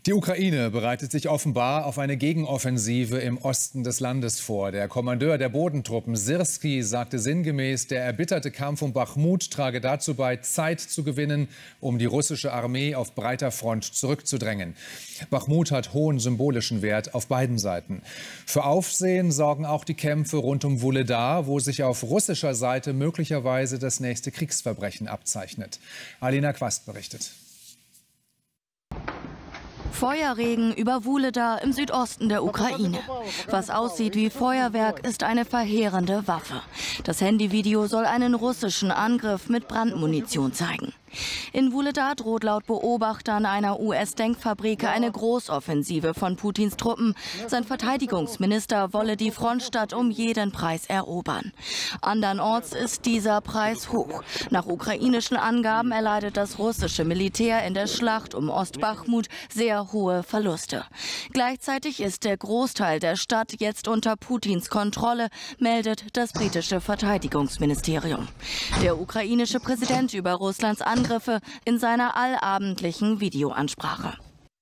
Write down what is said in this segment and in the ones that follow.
Die Ukraine bereitet sich offenbar auf eine Gegenoffensive im Osten des Landes vor. Der Kommandeur der Bodentruppen, Syrski, sagte sinngemäß, der erbitterte Kampf um Bachmut trage dazu bei, Zeit zu gewinnen, um die russische Armee auf breiter Front zurückzudrängen. Bachmut hat hohen symbolischen Wert auf beiden Seiten. Für Aufsehen sorgen auch die Kämpfe rund um Wuhledar, wo sich auf russischer Seite möglicherweise das nächste Kriegsverbrechen abzeichnet. Alina Quast berichtet. Feuerregen über Wuhledar im Südosten der Ukraine. Was aussieht wie Feuerwerk, ist eine verheerende Waffe. Das Handyvideo soll einen russischen Angriff mit Brandmunition zeigen. In Wuhledar droht laut Beobachtern einer US-Denkfabrik eine Großoffensive von Putins Truppen. Sein Verteidigungsminister wolle die Frontstadt um jeden Preis erobern. Andernorts ist dieser Preis hoch. Nach ukrainischen Angaben erleidet das russische Militär in der Schlacht um Ostbachmut sehr hohe Verluste. Gleichzeitig ist der Großteil der Stadt jetzt unter Putins Kontrolle, meldet das britische Verteidigungsministerium. Der ukrainische Präsident über Russlands Angriffe in seiner allabendlichen Videoansprache.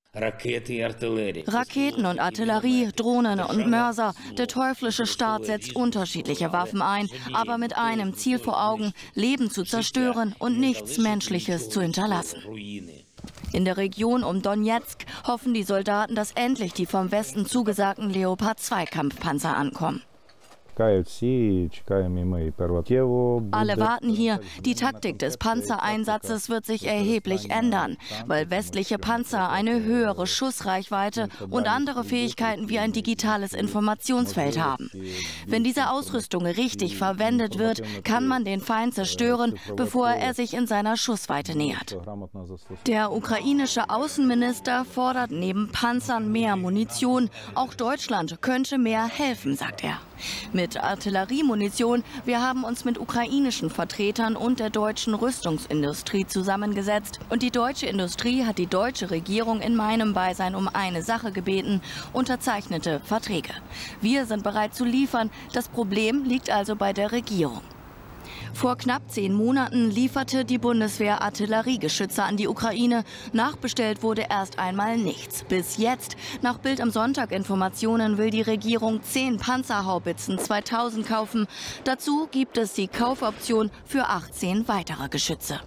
Raketen und Artillerie, Drohnen und Mörser. Der teuflische Staat setzt unterschiedliche Waffen ein, aber mit einem Ziel vor Augen: Leben zu zerstören und nichts Menschliches zu hinterlassen. In der Region um Donetsk hoffen die Soldaten, dass endlich die vom Westen zugesagten Leopard-2-Kampfpanzer ankommen. Alle warten hier. Die Taktik des Panzereinsatzes wird sich erheblich ändern, weil westliche Panzer eine höhere Schussreichweite und andere Fähigkeiten wie ein digitales Informationsfeld haben. Wenn diese Ausrüstung richtig verwendet wird, kann man den Feind zerstören, bevor er sich in seiner Schussweite nähert. Der ukrainische Außenminister fordert neben Panzern mehr Munition. Auch Deutschland könnte mehr helfen, sagt er. Mit Artilleriemunition. Wir haben uns mit ukrainischen Vertretern und der deutschen Rüstungsindustrie zusammengesetzt. Und die deutsche Industrie hat die deutsche Regierung in meinem Beisein um eine Sache gebeten: unterzeichnete Verträge. Wir sind bereit zu liefern. Das Problem liegt also bei der Regierung. Vor knapp 10 Monaten lieferte die Bundeswehr Artilleriegeschütze an die Ukraine. Nachbestellt wurde erst einmal nichts. Bis jetzt. Nach Bild am Sonntag Informationen will die Regierung 10 Panzerhaubitzen 2000 kaufen. Dazu gibt es die Kaufoption für 18 weitere Geschütze.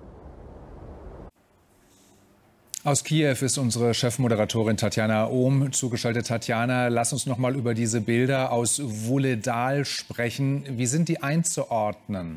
Aus Kiew ist unsere Chefmoderatorin Tatjana Ohm zugeschaltet. Tatjana, lass uns noch mal über diese Bilder aus Wuhledar sprechen. Wie sind die einzuordnen?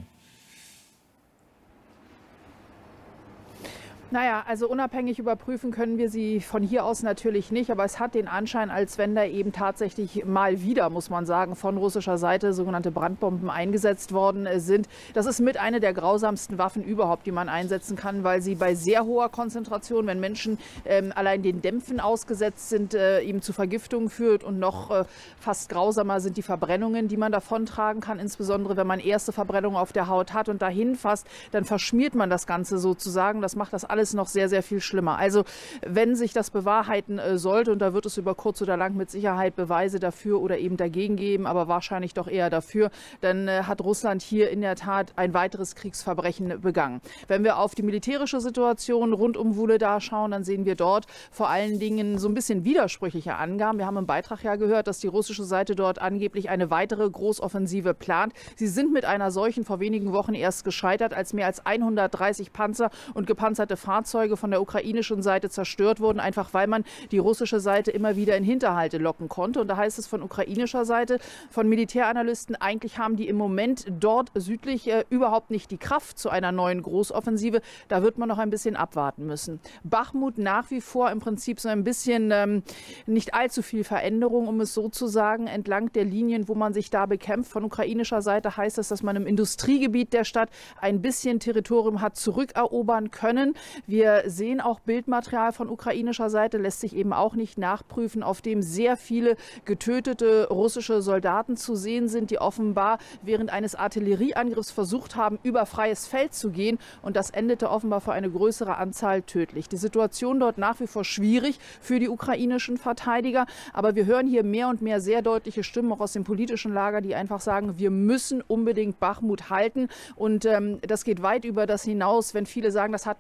Naja, also unabhängig überprüfen können wir sie von hier aus natürlich nicht, aber es hat den Anschein, als wenn da eben tatsächlich mal wieder, muss man sagen, von russischer Seite sogenannte Brandbomben eingesetzt worden sind. Das ist mit eine der grausamsten Waffen überhaupt, die man einsetzen kann, weil sie bei sehr hoher Konzentration, wenn Menschen allein den Dämpfen ausgesetzt sind, eben zu Vergiftungen führt. Und noch fast grausamer sind die Verbrennungen, die man davontragen kann, insbesondere wenn man erste Verbrennungen auf der Haut hat und dahin fasst, dann verschmiert man das Ganze sozusagen. Das macht das alles noch sehr, sehr viel schlimmer. Also wenn sich das bewahrheiten sollte, und da wird es über kurz oder lang mit Sicherheit Beweise dafür oder eben dagegen geben, aber wahrscheinlich doch eher dafür, dann hat Russland hier in der Tat ein weiteres Kriegsverbrechen begangen. Wenn wir auf die militärische Situation rund um Wuhledar schauen, dann sehen wir dort vor allen Dingen so ein bisschen widersprüchliche Angaben. Wir haben im Beitrag ja gehört, dass die russische Seite dort angeblich eine weitere Großoffensive plant. Sie sind mit einer solchen vor wenigen Wochen erst gescheitert, als mehr als 130 Panzer und gepanzerte Fahrzeuge von der ukrainischen Seite zerstört wurden, einfach weil man die russische Seite immer wieder in Hinterhalte locken konnte. Und da heißt es von ukrainischer Seite, von Militäranalysten, eigentlich haben die im Moment dort südlich überhaupt nicht die Kraft zu einer neuen Großoffensive. Da wird man noch ein bisschen abwarten müssen. Bachmut nach wie vor im Prinzip so ein bisschen nicht allzu viel Veränderung, um es so zu sagen, entlang der Linien, wo man sich da bekämpft. Von ukrainischer Seite heißt es, dass man im Industriegebiet der Stadt ein bisschen Territorium hat zurückerobern können. Wir sehen auch Bildmaterial von ukrainischer Seite, lässt sich eben auch nicht nachprüfen, auf dem sehr viele getötete russische Soldaten zu sehen sind, die offenbar während eines Artillerieangriffs versucht haben, über freies Feld zu gehen. Und das endete offenbar für eine größere Anzahl tödlich. Die Situation dort nach wie vor schwierig für die ukrainischen Verteidiger. Aber wir hören hier mehr und mehr sehr deutliche Stimmen auch aus dem politischen Lager, die einfach sagen, wir müssen unbedingt Bachmut halten. Und das geht weit über das hinaus, wenn viele sagen, das hat nur Symbol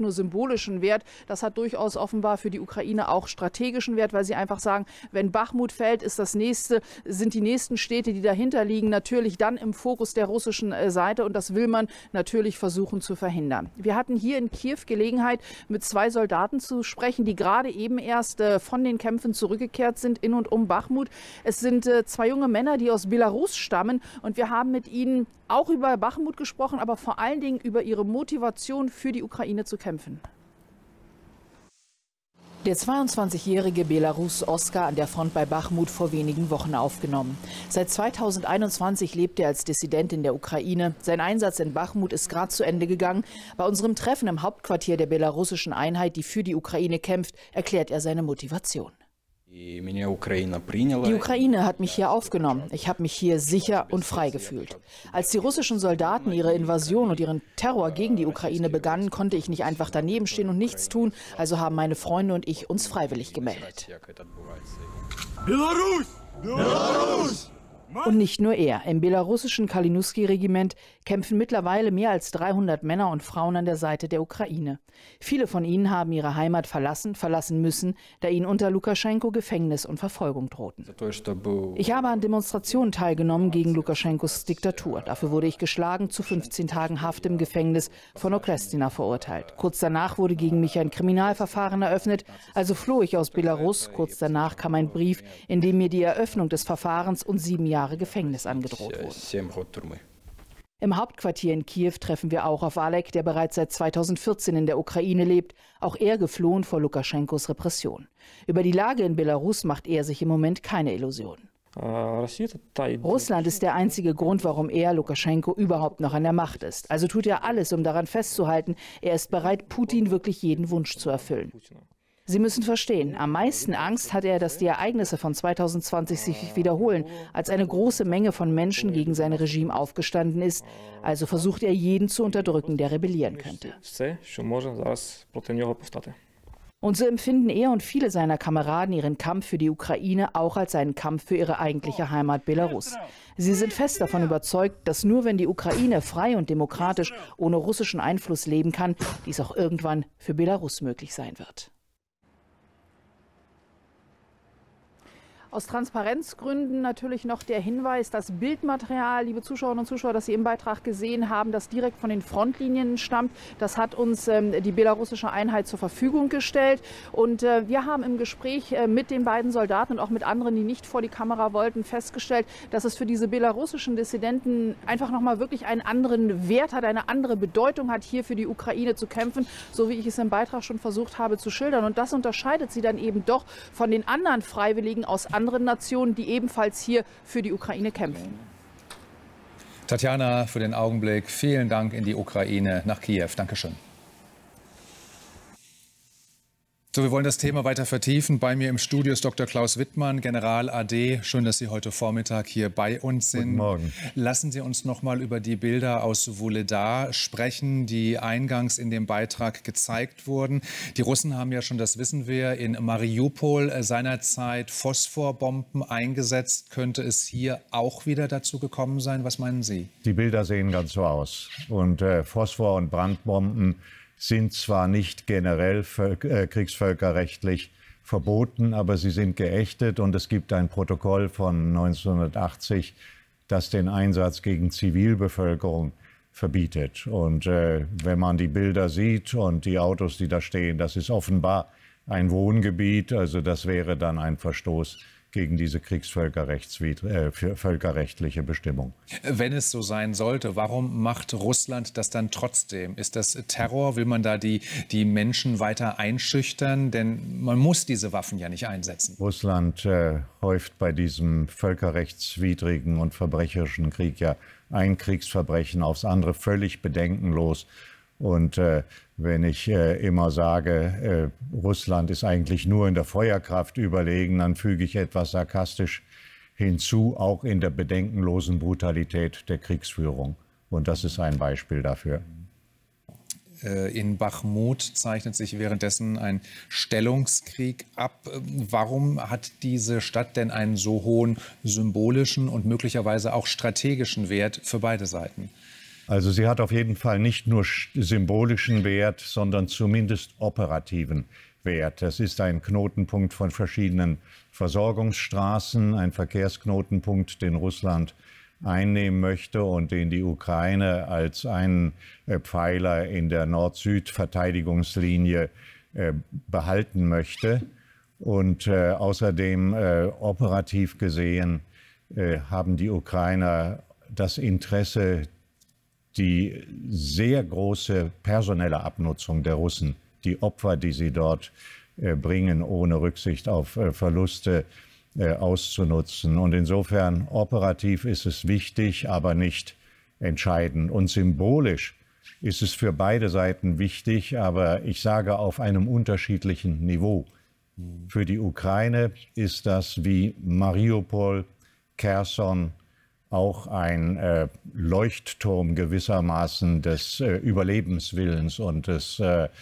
symbolischen Wert. Das hat durchaus offenbar für die Ukraine auch strategischen Wert, weil sie einfach sagen, wenn Bachmut fällt, sind die nächsten Städte, die dahinter liegen, natürlich dann im Fokus der russischen Seite. Und das will man natürlich versuchen zu verhindern. Wir hatten hier in Kiew Gelegenheit, mit 2 Soldaten zu sprechen, die gerade eben erst von den Kämpfen zurückgekehrt sind in und um Bachmut. Es sind 2 junge Männer, die aus Belarus stammen. Und wir haben mit ihnen auch über Bachmut gesprochen, aber vor allen Dingen über ihre Motivation für die Ukraine zu kämpfen. Der 22-jährige Belarus Oskar an der Front bei Bachmut vor wenigen Wochen aufgenommen. Seit 2021 lebt er als Dissident in der Ukraine. Sein Einsatz in Bachmut ist gerade zu Ende gegangen. Bei unserem Treffen im Hauptquartier der belarussischen Einheit, die für die Ukraine kämpft, erklärt er seine Motivation. Die Ukraine hat mich hier aufgenommen. Ich habe mich hier sicher und frei gefühlt. Als die russischen Soldaten ihre Invasion und ihren Terror gegen die Ukraine begannen, konnte ich nicht einfach daneben stehen und nichts tun. Also haben meine Freunde und ich uns freiwillig gemeldet. Belarus! Belarus! Und nicht nur er. Im belarussischen Kalinowski-Regiment kämpfen mittlerweile mehr als 300 Männer und Frauen an der Seite der Ukraine. Viele von ihnen haben ihre Heimat verlassen müssen, da ihnen unter Lukaschenko Gefängnis und Verfolgung drohten. Ich habe an Demonstrationen teilgenommen gegen Lukaschenkos Diktatur. Dafür wurde ich geschlagen, zu 15 Tagen Haft im Gefängnis von Okrestina verurteilt. Kurz danach wurde gegen mich ein Kriminalverfahren eröffnet, also floh ich aus Belarus. Kurz danach kam ein Brief, in dem mir die Eröffnung des Verfahrens und 7 Jahre Gefängnis angedroht wurden. Im Hauptquartier in Kiew treffen wir auch auf Alek, der bereits seit 2014 in der Ukraine lebt. Auch er geflohen vor Lukaschenkos Repression. Über die Lage in Belarus macht er sich im Moment keine Illusionen. Russland ist der einzige Grund, warum er, Lukaschenko, überhaupt noch an der Macht ist. Also tut er alles, um daran festzuhalten, er ist bereit, Putin wirklich jeden Wunsch zu erfüllen. Sie müssen verstehen, am meisten Angst hat er, dass die Ereignisse von 2020 sich wiederholen, als eine große Menge von Menschen gegen sein Regime aufgestanden ist. Also versucht er, jeden zu unterdrücken, der rebellieren könnte. Und so empfinden er und viele seiner Kameraden ihren Kampf für die Ukraine auch als einen Kampf für ihre eigentliche Heimat Belarus. Sie sind fest davon überzeugt, dass nur wenn die Ukraine frei und demokratisch ohne russischen Einfluss leben kann, dies auch irgendwann für Belarus möglich sein wird. Aus Transparenzgründen natürlich noch der Hinweis, das Bildmaterial, liebe Zuschauerinnen und Zuschauer, das Sie im Beitrag gesehen haben, das direkt von den Frontlinien stammt, das hat uns die belarussische Einheit zur Verfügung gestellt. Und wir haben im Gespräch mit den beiden Soldaten und auch mit anderen, die nicht vor die Kamera wollten, festgestellt, dass es für diese belarussischen Dissidenten einfach nochmal wirklich einen anderen Wert hat, eine andere Bedeutung hat, hier für die Ukraine zu kämpfen, so wie ich es im Beitrag schon versucht habe zu schildern. Und das unterscheidet sie dann eben doch von den anderen Freiwilligen aus anderen Nationen, die ebenfalls hier für die Ukraine kämpfen. Tatjana, für den Augenblick vielen Dank in die Ukraine, nach Kiew. Dankeschön. So, wir wollen das Thema weiter vertiefen. Bei mir im Studio ist Dr. Klaus Wittmann, General AD. Schön, dass Sie heute Vormittag hier bei uns sind. Guten Morgen. Lassen Sie uns noch mal über die Bilder aus Wuhledar sprechen, die eingangs in dem Beitrag gezeigt wurden. Die Russen haben ja schon, das wissen wir, in Mariupol seinerzeit Phosphorbomben eingesetzt. Könnte es hier auch wieder dazu gekommen sein? Was meinen Sie? Die Bilder sehen ganz so aus. Und Phosphor- und Brandbomben sind zwar nicht generell kriegsvölkerrechtlich verboten, aber sie sind geächtet und es gibt ein Protokoll von 1980, das den Einsatz gegen Zivilbevölkerung verbietet. Und wenn man die Bilder sieht und die Autos, die da stehen, das ist offenbar ein Wohngebiet, also das wäre dann ein Verstoß gegen diese völkerrechtliche Bestimmung. Wenn es so sein sollte, warum macht Russland das dann trotzdem? Ist das Terror? Will man da die Menschen weiter einschüchtern? Denn man muss diese Waffen ja nicht einsetzen. Russland häuft bei diesem völkerrechtswidrigen und verbrecherischen Krieg ja ein Kriegsverbrechen aufs andere völlig bedenkenlos. Und wenn ich immer sage, Russland ist eigentlich nur in der Feuerkraft überlegen, dann füge ich etwas sarkastisch hinzu, auch in der bedenkenlosen Brutalität der Kriegsführung. Und das ist ein Beispiel dafür. In Bachmut zeichnet sich währenddessen ein Stellungskrieg ab. Warum hat diese Stadt denn einen so hohen symbolischen und möglicherweise auch strategischen Wert für beide Seiten? Also sie hat auf jeden Fall nicht nur symbolischen Wert, sondern zumindest operativen Wert. Das ist ein Knotenpunkt von verschiedenen Versorgungsstraßen, ein Verkehrsknotenpunkt, den Russland einnehmen möchte und den die Ukraine als einen Pfeiler in der Nord-Süd-Verteidigungslinie behalten möchte. Und außerdem operativ gesehen haben die Ukrainer das Interesse, die sehr große personelle Abnutzung der Russen, die Opfer, die sie dort bringen, ohne Rücksicht auf Verluste auszunutzen. Und insofern operativ ist es wichtig, aber nicht entscheidend. Und symbolisch ist es für beide Seiten wichtig, aber ich sage auf einem unterschiedlichen Niveau. Für die Ukraine ist das wie Mariupol, Cherson auch ein Leuchtturm gewissermaßen des Überlebenswillens und des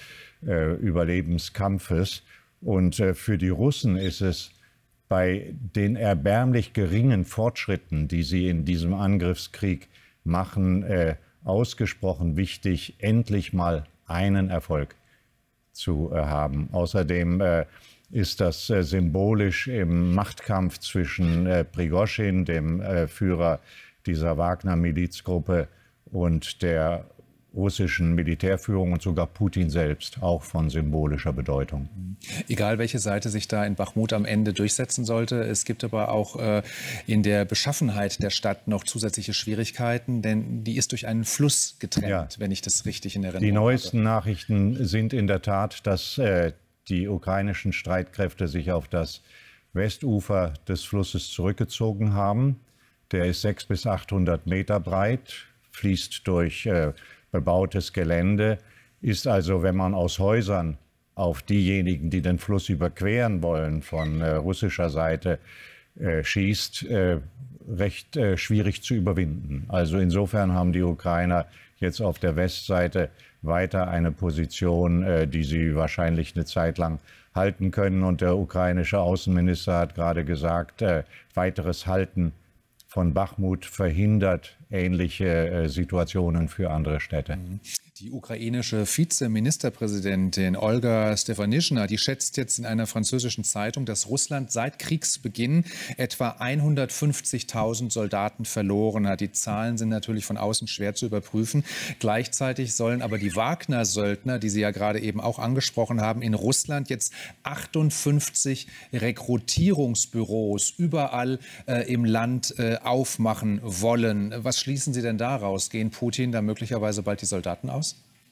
Überlebenskampfes. Und für die Russen ist es bei den erbärmlich geringen Fortschritten, die sie in diesem Angriffskrieg machen, ausgesprochen wichtig, endlich mal einen Erfolg zu haben. Außerdem ist das symbolisch im Machtkampf zwischen Prigoschin, dem Führer dieser Wagner-Milizgruppe, und der russischen Militärführung und sogar Putin selbst auch von symbolischer Bedeutung. Egal, welche Seite sich da in Bachmut am Ende durchsetzen sollte. Es gibt aber auch in der Beschaffenheit der Stadt noch zusätzliche Schwierigkeiten, denn die ist durch einen Fluss getrennt, ja, wenn ich das richtig in Erinnerung habe. Die neuesten Nachrichten sind in der Tat, dass die ukrainischen Streitkräfte sich auf das Westufer des Flusses zurückgezogen haben. Der ist 600 bis 800 Meter breit, fließt durch bebautes Gelände, ist also, wenn man aus Häusern auf diejenigen, die den Fluss überqueren wollen, von russischer Seite schießt, recht schwierig zu überwinden. Also insofern haben die Ukrainer jetzt auf der Westseite weiter eine Position, die sie wahrscheinlich eine Zeit lang halten können. Und der ukrainische Außenminister hat gerade gesagt, weiteres Halten von Bachmut verhindert ähnliche Situationen für andere Städte. Die ukrainische Vizeministerpräsidentin Olga Stefanyshina, die schätzt jetzt in einer französischen Zeitung, dass Russland seit Kriegsbeginn etwa 150.000 Soldaten verloren hat. Die Zahlen sind natürlich von außen schwer zu überprüfen. Gleichzeitig sollen aber die Wagner-Söldner, die Sie ja gerade eben auch angesprochen haben, in Russland jetzt 58 Rekrutierungsbüros überall im Land aufmachen wollen. Was schließen Sie denn daraus? Gehen Putin da möglicherweise bald die Soldaten aus?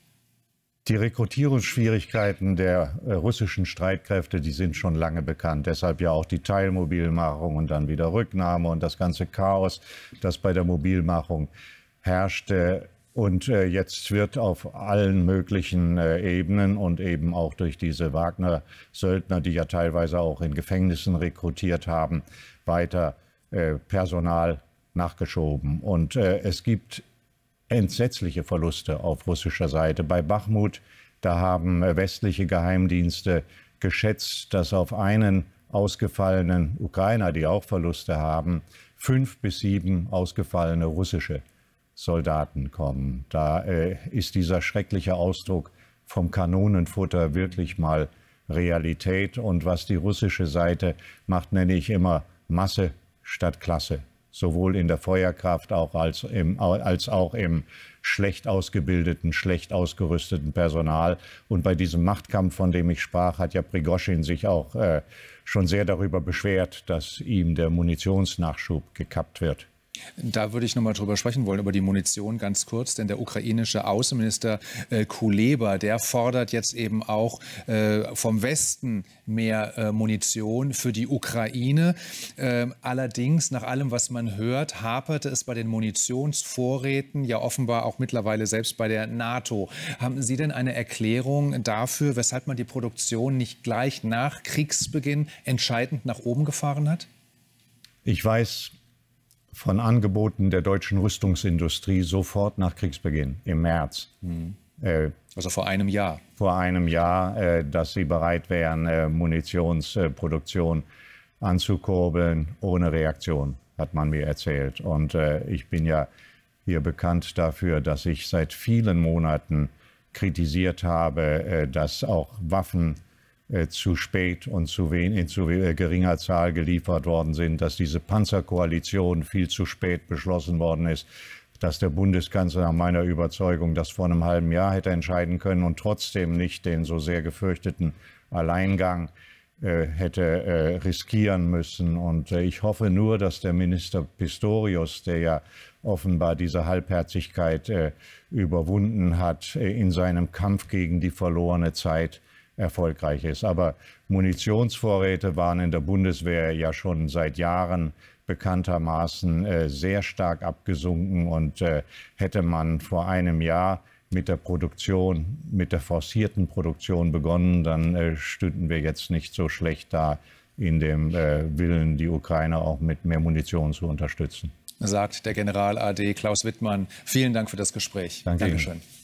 Die Rekrutierungsschwierigkeiten der russischen Streitkräfte, die sind schon lange bekannt. Deshalb ja auch die Teilmobilmachung und dann wieder Rücknahme und das ganze Chaos, das bei der Mobilmachung herrschte. Und jetzt wird auf allen möglichen Ebenen und eben auch durch diese Wagner-Söldner, die ja teilweise auch in Gefängnissen rekrutiert haben, weiter Personal nachgeschoben. Und es gibt entsetzliche Verluste auf russischer Seite. Bei Bachmut, da haben westliche Geheimdienste geschätzt, dass auf einen ausgefallenen Ukrainer, die auch Verluste haben, 5 bis 7 ausgefallene russische Soldaten kommen. Da ist dieser schreckliche Ausdruck vom Kanonenfutter wirklich mal Realität. Und was die russische Seite macht, nenne ich immer Masse statt Klasse. Sowohl in der Feuerkraft als auch im schlecht ausgebildeten, schlecht ausgerüsteten Personal. Und bei diesem Machtkampf, von dem ich sprach, hat ja Prigoschin sich auch schon sehr darüber beschwert, dass ihm der Munitionsnachschub gekappt wird. Da würde ich noch mal drüber sprechen wollen, über die Munition ganz kurz. Denn der ukrainische Außenminister Kuleba, der fordert jetzt eben auch vom Westen mehr Munition für die Ukraine. Allerdings, nach allem, was man hört, haperte es bei den Munitionsvorräten ja offenbar auch mittlerweile selbst bei der NATO. Haben Sie denn eine Erklärung dafür, weshalb man die Produktion nicht gleich nach Kriegsbeginn entscheidend nach oben gefahren hat? Ich weiß von Angeboten der deutschen Rüstungsindustrie sofort nach Kriegsbeginn, im März. Also vor einem Jahr. Vor einem Jahr, dass sie bereit wären, Munitionsproduktion anzukurbeln, ohne Reaktion, hat man mir erzählt. Und ich bin ja hier bekannt dafür, dass ich seit vielen Monaten kritisiert habe, dass auch Waffen zu spät und in zu geringer Zahl geliefert worden sind, dass diese Panzerkoalition viel zu spät beschlossen worden ist, dass der Bundeskanzler nach meiner Überzeugung das vor einem halben Jahr hätte entscheiden können und trotzdem nicht den so sehr gefürchteten Alleingang hätte riskieren müssen. Und ich hoffe nur, dass der Minister Pistorius, der ja offenbar diese Halbherzigkeit überwunden hat, in seinem Kampf gegen die verlorene Zeit erfolgreich ist. Aber Munitionsvorräte waren in der Bundeswehr ja schon seit Jahren bekanntermaßen sehr stark abgesunken. Und hätte man vor einem Jahr mit der forcierten Produktion begonnen, dann stünden wir jetzt nicht so schlecht da in dem Willen, die Ukraine auch mit mehr Munition zu unterstützen. Sagt der General AD Klaus Wittmann. Vielen Dank für das Gespräch. Danke. Dankeschön.